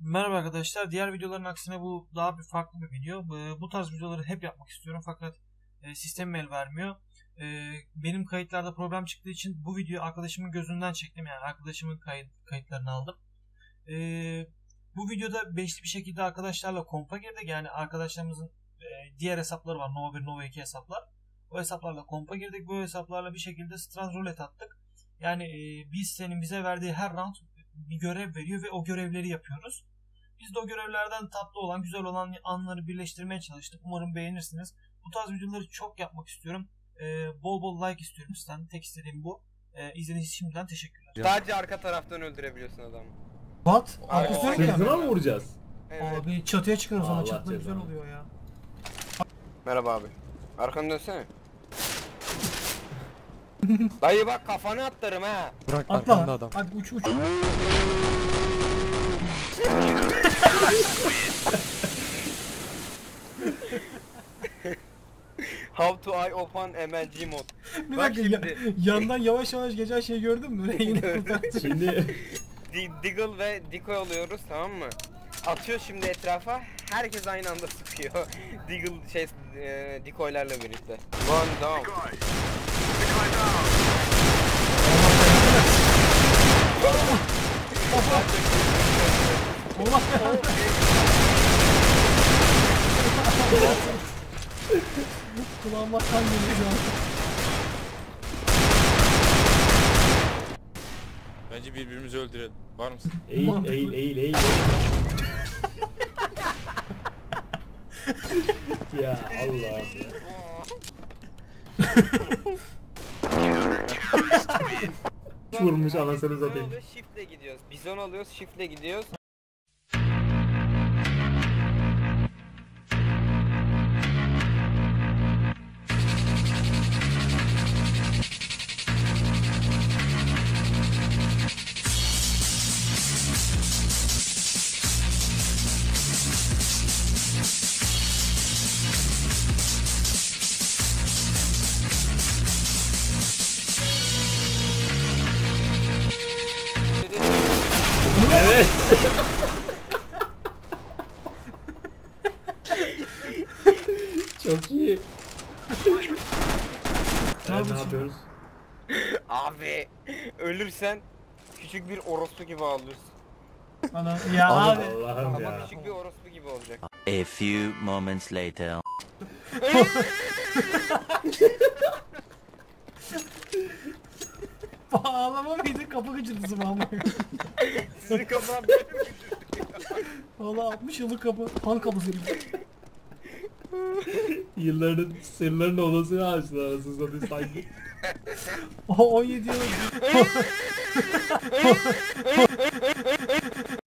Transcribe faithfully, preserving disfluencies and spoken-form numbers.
Merhaba arkadaşlar. Diğer videoların aksine bu daha bir farklı bir video. Bu tarz videoları hep yapmak istiyorum fakat sistem el vermiyor. Benim kayıtlarda problem çıktığı için bu videoyu arkadaşımın gözünden çektim. Yani arkadaşımın kayıt, kayıtlarını aldım. Bu videoda beşli bir şekilde arkadaşlarla kompa girdik. Yani arkadaşlarımızın diğer hesapları var. Nova bir, Nova iki hesaplar. O hesaplarla kompa girdik. Bu hesaplarla bir şekilde strat roulette attık. Yani biz senin bize verdiği her round bir görev veriyor ve o görevleri yapıyoruz. Biz de o görevlerden tatlı olan, güzel olan anları birleştirmeye çalıştık. Umarım beğenirsiniz. Bu tarz videoları çok yapmak istiyorum. Ee, bol bol like istiyorum sizden. Tek istediğim bu. Ee, izlediğiniz için şimdiden teşekkürler. Sadece arka taraftan öldürebiliyorsun adamı. What? Arkasına mı Sırtına mı vuracağız? Evet. Abi çatıya çıkarız ama Allah çatıda güzel cezanı. oluyor ya. Merhaba abi. Arkanı dönsene. Dayı bak kafanı atlarım ha. Bırak Atla. arkanda adam. Hadi uç uç. How to I open M L G mod. Bir Bak dakika ya, şimdi. yandan yavaş yavaş geçen şeyi gördün mü? Rengini kurtardı. Şimdi Di Diggle ve Decoy oluyoruz, tamam mı? Atıyor şimdi etrafa. Herkes aynı anda sıkıyor. Diggle şey e, decoylarla birlikte. One down. Allah kulağıma kan geliyor şu an. Bence birbirimizi öldürelim. Var mısın? eğil eğil eğil eğil. Ya Allah. Vurmuş anasını satayım. Shift'le gidiyoruz. Bizon alıyoruz, shift'le gidiyoruz. Evet. Çok iyi. Evet, ne yapıyoruz? Abi ölürsen küçük bir orospu gibi ağlıyorsun. Ana ya abi. Allah'ım Ama ya. küçük bir orospu gibi olacak. A few moments later. Ağlama mıydı? Kapı gıcırtısı mı ama? Sizin kafalar böyle mi? Valla altmış yıllık kapı. Han kapısı gibi. Yılların sırların odasını açtılar anasını satayım sanki. O on yedi yıl.